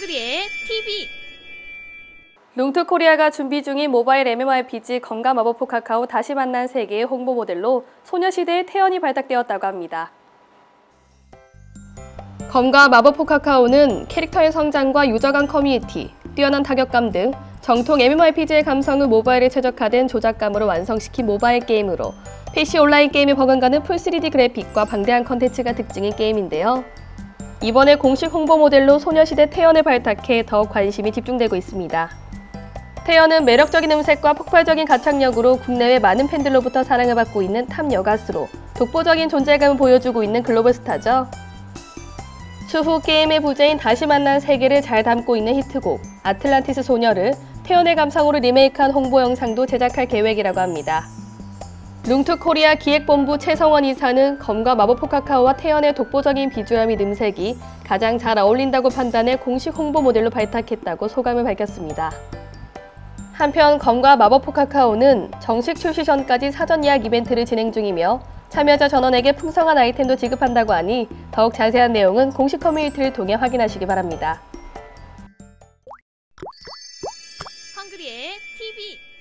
헝그리의 TV. 룽투코리아가 준비 중인 모바일 MMORPG 검과 마법포 카카오 다시 만난 세계의 홍보 모델로 소녀시대의 태연이 발탁되었다고 합니다. 검과 마법포 카카오는 캐릭터의 성장과 유저 간 커뮤니티, 뛰어난 타격감 등 정통 MMORPG의 감성을 모바일에 최적화된 조작감으로 완성시킨 모바일 게임으로 PC 온라인 게임에 버금가는 풀 3D 그래픽과 방대한 컨텐츠가 특징인 게임인데요. 이번에 공식 홍보 모델로 소녀시대 태연을 발탁해 더욱 관심이 집중되고 있습니다. 태연은 매력적인 음색과 폭발적인 가창력으로 국내외 많은 팬들로부터 사랑을 받고 있는 탑 여가수로 독보적인 존재감을 보여주고 있는 글로벌 스타죠. 추후 게임의 부제인 다시 만난 세계를 잘 담고 있는 히트곡 아틀란티스 소녀를 태연의 감성으로 리메이크한 홍보 영상도 제작할 계획이라고 합니다. 룽투코리아 기획본부 최성원 이사는 검과 마법포 카카오와 태연의 독보적인 비주얼 및 음색이 가장 잘 어울린다고 판단해 공식 홍보 모델로 발탁했다고 소감을 밝혔습니다. 한편 검과 마법포 카카오는 정식 출시 전까지 사전 예약 이벤트를 진행 중이며 참여자 전원에게 풍성한 아이템도 지급한다고 하니 더욱 자세한 내용은 공식 커뮤니티를 통해 확인하시기 바랍니다. 헝그리의 TV.